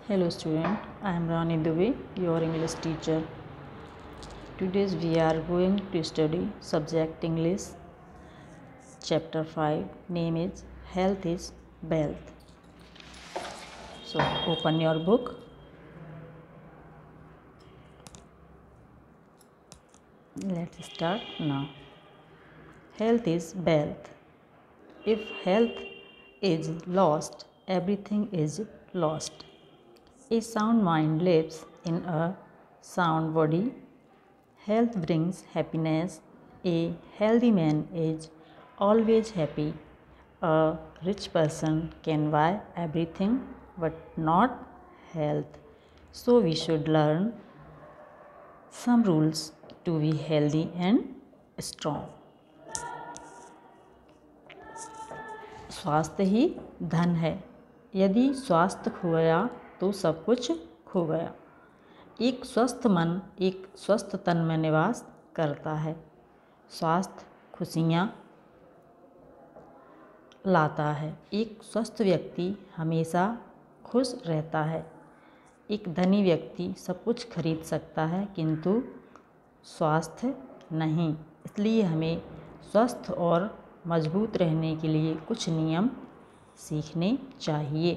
Hello student, I am Rani Dubey, your English teacher. Today we are going to study subject English, chapter 5, name is Health is Wealth. So open your book. Let's start now. Health is wealth. If health is lost, everything is lost. A sound mind lives in a sound body. Health brings happiness. A healthy man is always happy. A rich person can buy everything but not health. So we should learn some rules to be healthy and strong. स्वास्थ्य ही धन है. यदि स्वास्थ्य खो गया तो सब कुछ खो गया. एक स्वस्थ मन एक स्वस्थ तन में निवास करता है. स्वास्थ्य खुशियाँ लाता है. एक स्वस्थ व्यक्ति हमेशा खुश रहता है. एक धनी व्यक्ति सब कुछ खरीद सकता है किंतु स्वास्थ्य नहीं. इसलिए हमें स्वस्थ और मजबूत रहने के लिए कुछ नियम सीखने चाहिए.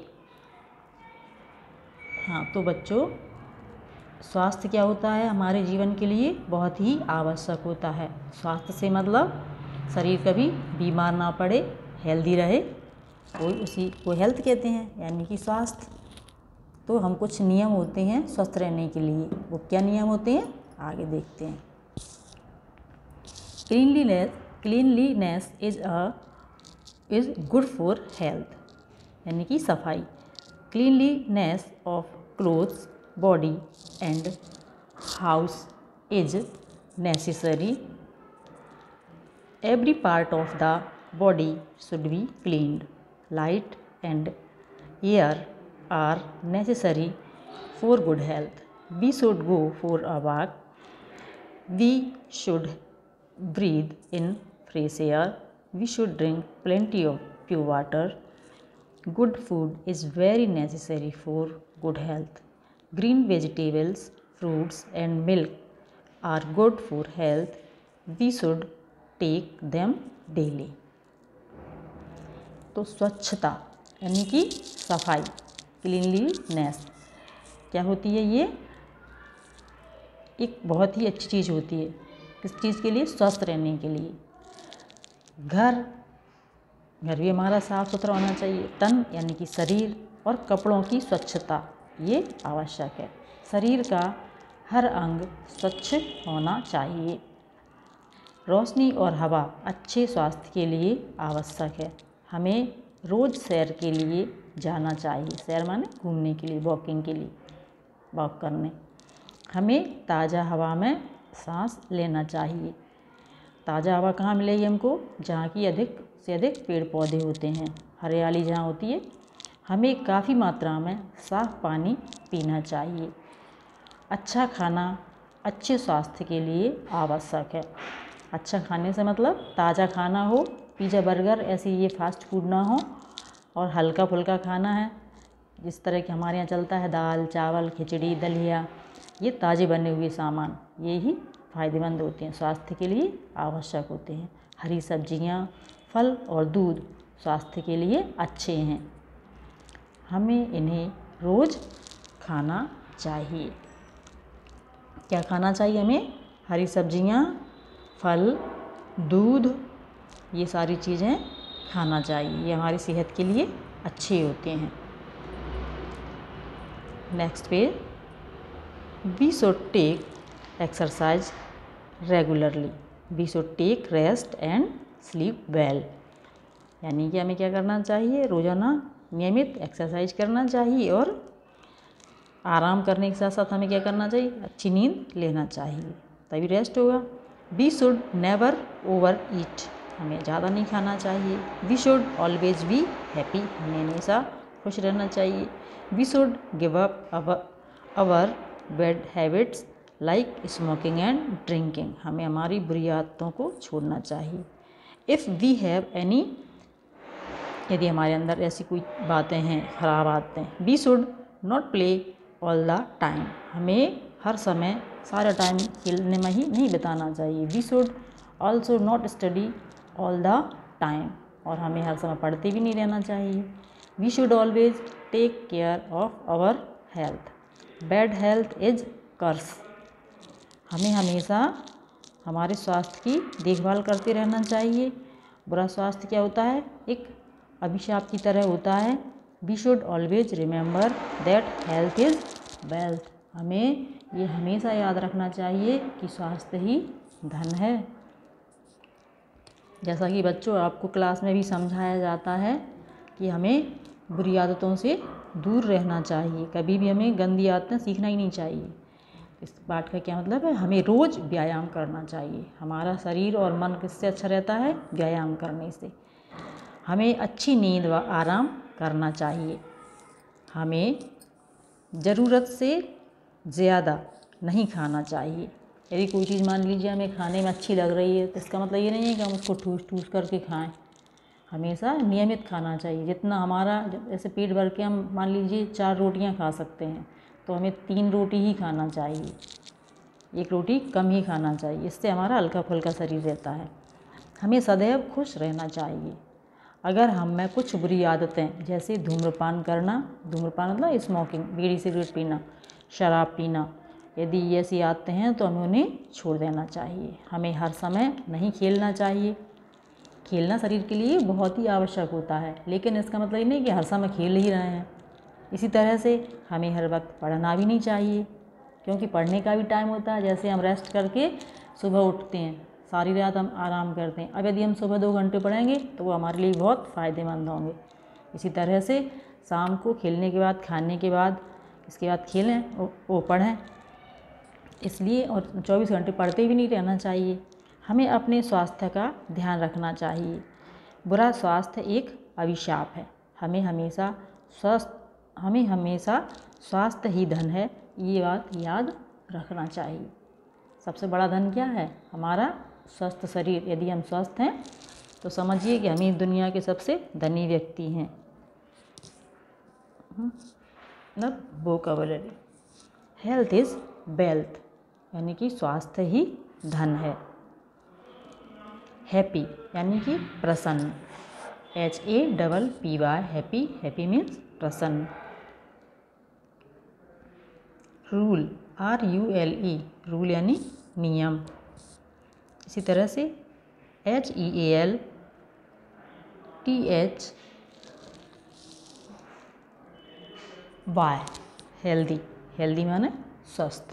हाँ, तो बच्चों, स्वास्थ्य क्या होता है हमारे जीवन के लिए बहुत ही आवश्यक होता है. स्वास्थ्य से मतलब शरीर कभी बीमार ना पड़े, हेल्दी रहे, उसी को हेल्थ कहते हैं, यानी कि स्वास्थ्य. तो हम कुछ नियम होते हैं स्वस्थ रहने के लिए. वो क्या नियम होते हैं आगे देखते हैं. Cleanliness is good for health, यानी कि सफाई. Cleanliness of clothes, body and house is necessary. Every part of the body should be cleaned. Light and air are necessary for good health. We should go for a walk. We should breathe in fresh air. We should drink plenty of pure water. Good food is very necessary for good health. Green vegetables, fruits and milk are good for health. We should take them daily. तो स्वच्छता यानी कि सफाई, cleanliness क्या होती है? ये एक बहुत ही अच्छी चीज़ होती है. किस चीज़ के लिए? स्वस्थ रहने के लिए. घर भी हमारा साफ़ सुथरा होना चाहिए. तन यानी कि शरीर और कपड़ों की स्वच्छता ये आवश्यक है. शरीर का हर अंग स्वच्छ होना चाहिए. रोशनी और हवा अच्छे स्वास्थ्य के लिए आवश्यक है. हमें रोज़ सैर के लिए जाना चाहिए. सैर माने घूमने के लिए, वॉकिंग के लिए, वॉक करने. हमें ताज़ा हवा में सांस लेना चाहिए. ताज़ा हवा कहाँ मिलेगी हमको? जहाँ की अधिक से अधिक पेड़ पौधे होते हैं, हरियाली जहाँ होती है. हमें काफ़ी मात्रा में साफ़ पानी पीना चाहिए. अच्छा खाना अच्छे स्वास्थ्य के लिए आवश्यक है. अच्छा खाने से मतलब ताज़ा खाना हो, पिज़्ज़ा बर्गर ऐसी ये फास्ट फूड ना हो, और हल्का फुल्का खाना है जिस तरह कि हमारे यहाँ चलता है, दाल चावल खिचड़ी दलिया, ये ताज़े बने हुए सामान, ये ही फ़ायदेमंद होते हैं, स्वास्थ्य के लिए आवश्यक होते हैं. हरी सब्जियाँ, फल और दूध स्वास्थ्य के लिए अच्छे हैं. हमें इन्हें रोज़ खाना चाहिए. क्या खाना चाहिए हमें? हरी सब्जियाँ, फल, दूध, ये सारी चीज़ें खाना चाहिए. ये हमारी सेहत के लिए अच्छे होते हैं. Next page. We should take exercise regularly. We should take rest and sleep well, यानी कि हमें क्या करना चाहिए? रोज़ाना नियमित एक्सरसाइज करना चाहिए और आराम करने के साथ साथ हमें क्या करना चाहिए? अच्छी नींद लेना चाहिए, तभी रेस्ट होगा. We should never over eat, हमें ज़्यादा नहीं खाना चाहिए. We should always be happy, हमें हमेशा खुश रहना चाहिए. We should give up our bad habits like smoking and drinking, हमें हमारी बुरी आदतों को छोड़ना चाहिए. इफ़ वी हैव यदि हमारे अंदर ऐसी कोई बातें हैं, खराब आदतें, we should not play all the time, हमें हर समय सारा टाइम खेलने में ही नहीं बिताना चाहिए। We should also not study all the time, और हमें हर समय पढ़ते भी नहीं रहना चाहिए। We should always take care of our health, bad health is curse, हमें हमेशा हमारे स्वास्थ्य की देखभाल करते रहना चाहिए। बुरा स्वास्थ्य क्या होता है? एक अभिशाप की तरह होता है। We should always remember that health is wealth, हमें ये हमेशा याद रखना चाहिए कि स्वास्थ्य ही धन है। जैसा कि बच्चों आपको क्लास में भी समझाया जाता है कि हमें बुरी आदतों से दूर रहना चाहिए, कभी भी हमें गंदी आदतें सीखना ही नहीं चाहिए। इस बात का क्या मतलब है? हमें रोज़ व्यायाम करना चाहिए। हमारा शरीर और मन किससे अच्छा रहता है? व्यायाम करने से। हमें अच्छी नींद व आराम करना चाहिए। हमें ज़रूरत से ज़्यादा नहीं खाना चाहिए। यदि कोई चीज़ मान लीजिए हमें खाने में अच्छी लग रही है तो इसका मतलब ये नहीं है कि हम उसको ठूस ठूस करके खाएं। हमेशा नियमित खाना चाहिए। जितना हमारा जैसे पेट भर के हम मान लीजिए 4 रोटियां खा सकते हैं तो हमें 3 रोटी ही खाना चाहिए, 1 रोटी कम ही खाना चाहिए। इससे हमारा हल्का फुल्का शरीर रहता है। हमें सदैव खुश रहना चाहिए। अगर हम में कुछ बुरी आदतें जैसे धूम्रपान करना, धूम्रपान मतलब स्मोकिंग, बीड़ी सिगरेट पीना, शराब पीना, यदि ऐसी आदतें हैं तो हमें उन्हें छोड़ देना चाहिए। हमें हर समय नहीं खेलना चाहिए। खेलना शरीर के लिए बहुत ही आवश्यक होता है, लेकिन इसका मतलब ये नहीं कि हर समय खेल ही रहे हैं। इसी तरह से हमें हर वक्त पढ़ना भी नहीं चाहिए, क्योंकि पढ़ने का भी टाइम होता है। जैसे हम रेस्ट करके सुबह उठते हैं, सारी रात हम आराम करते हैं। अब यदि हम सुबह 2 घंटे पढ़ेंगे तो वो हमारे लिए बहुत फ़ायदेमंद होंगे। इसी तरह से शाम को खेलने के बाद, खाने के बाद, इसके बाद खेलें वो पढ़ें। इसलिए और 24 घंटे पढ़ते भी नहीं रहना चाहिए। हमें अपने स्वास्थ्य का ध्यान रखना चाहिए। बुरा स्वास्थ्य एक अभिशाप है। हमें हमेशा स्वास्थ्य ही धन है, ये बात याद रखना चाहिए। सबसे बड़ा धन क्या है? हमारा स्वस्थ शरीर। यदि हम स्वस्थ हैं तो समझिए कि हम ही दुनिया के सबसे धनी व्यक्ति हैं। मतलब वोकैबुलरी, हेल्थ इज़ वेल्थ, यानी कि स्वास्थ्य ही धन है। हैप्पी यानी कि प्रसन्न, HAPPY, हैप्पी, हैप्पी मीन्स प्रसन्न। रूल, RULE, रूल यानी नियम। इसी तरह से HEALTHY, हेल्दी, हेल्दी माने स्वस्थ।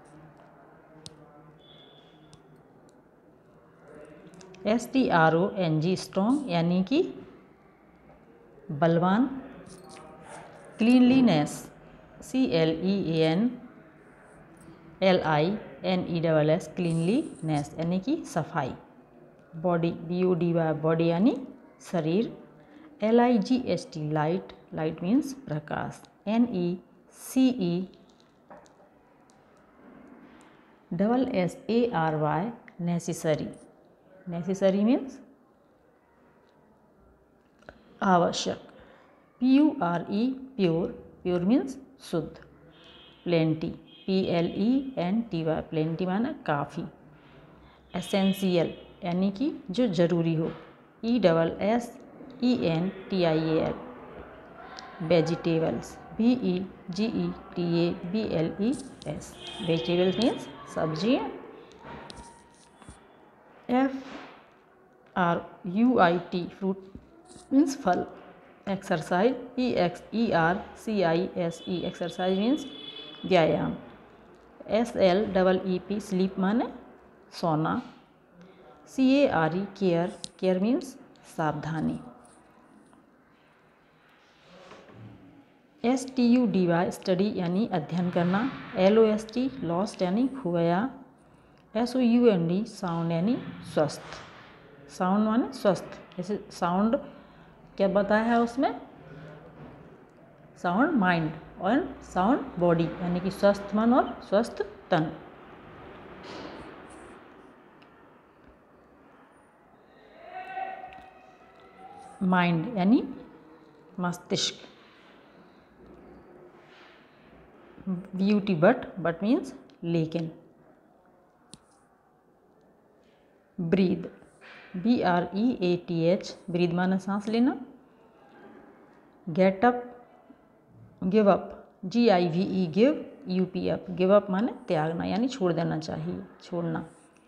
STRONG, स्ट्रॉन्ग यानी कि बलवान। क्लीनलीनेस, CLEANLINESS, क्लीनलीनेस यानी कि सफाई। बॉडी, BODY, बॉडी यानी शरीर। LIGHT, लाइट, लाइट मीन्स प्रकाश। NECESSARY, नेसेसरी, नेसेसरी मीन्स आवश्यक। PURE, प्योर, प्योर मीन्स शुद्ध। प्लेंटी, PLENTY, प्लेंटी माना काफ़ी। एसेंशियल यानी कि जो जरूरी हो। ESSENTIAL, vegetables, VEGETABLES, vegetables means सब्जियाँ। FRUIT, फ्रूट मीन्स फल। एक्सरसाइज, EXERCISE, एक्सरसाइज मीन्स व्यायाम। SLEEP, स्लीप माने सोना। CARE, केयर, केयर मीन्स सावधानी। STUDY, स्टडी यानी अध्ययन करना। LOST, लॉस्ट यानी खोया। SOUND, साउंड यानी स्वस्थ। साउंड माने स्वस्थ। जैसे साउंड क्या बताया है उसमें? साउंड माइंड और साउंड बॉडी, यानी कि स्वस्थ मन और स्वस्थ तन। माइंड यानी मस्तिष्क। ब्यूटी बट मीन्स लेकिन। ब्रीद, BREATH, ब्रीद माना सांस लेना। Get up, give up, GIVE, give, UP up, give up माने त्यागना यानी छोड़ देना चाहिए, छोड़ना।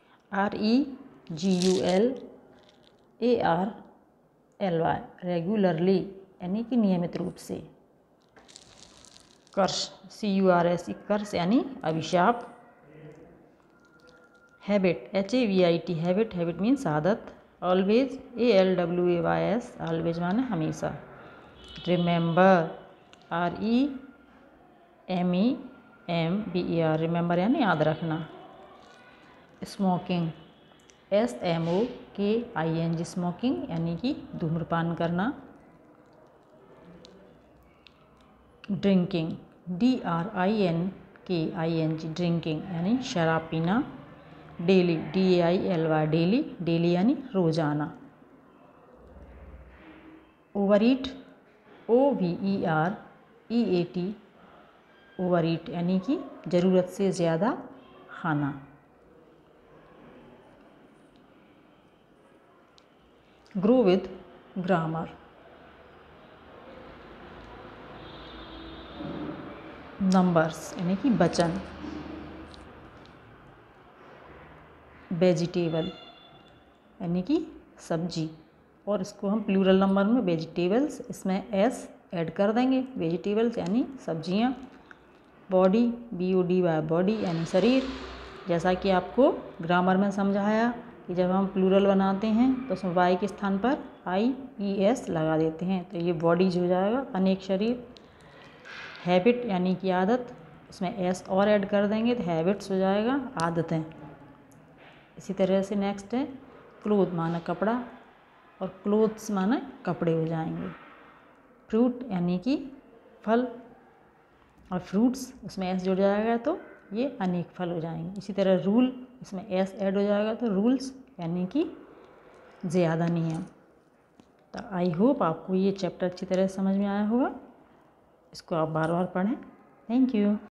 REGULARLY, रेगुलरली यानी कि नियमित रूप से। कर्स, CURS, कर्स यानी अभिशाप। Habit, HABIT, habit, habit means आदत। ऑलवेज, ALWAYS, ऑलवेज माने हमेशा। रिमेंबर, REMEMBER, रिमेंबर यानी याद रखना। स्मोकिंग, SMOKING, स्मोकिंग यानी कि धूम्रपान करना। ड्रिंकिंग, DRINKING, ड्रिंकिंग यानी शराब पीना। डेली, DAILY, डेली, डेली यानी रोजाना। Over eat, OVEREAT, over eat यानी कि ज़रूरत से ज़्यादा खाना। ग्रो विद ग्रामर, नंबर्स यानी कि वचन। वेजिटेबल यानी कि सब्जी, और इसको हम प्लूरल नंबर में वेजिटेबल्स, इसमें S ऐड कर देंगे। वेजिटेबल्स यानी सब्जियां। बॉडी, BODY, बॉडी यानी शरीर। जैसा कि आपको ग्रामर में समझाया कि जब हम प्लूरल बनाते हैं तो उसमें Y के स्थान पर IES लगा देते हैं, तो ये बॉडीज हो जाएगा, अनेक शरीर। हैबिट यानी कि आदत, इसमें S और ऐड कर देंगे तो हैबिट्स हो जाएगा, आदतें। इसी तरह से नेक्स्ट है क्लोथ माना कपड़ा, और क्लोथ्स माना कपड़े हो जाएंगे। फ्रूट यानी कि फल, और फ्रूट्स उसमें S जुड़ जाएगा तो ये अनेक फल हो जाएंगे। इसी तरह रूल, इसमें S ऐड हो जाएगा तो रूल्स यानी कि ज़्यादा नियम। तो आई होप आपको ये चैप्टर अच्छी तरह समझ में आया होगा। इसको आप बार बार पढ़ें। Thank you.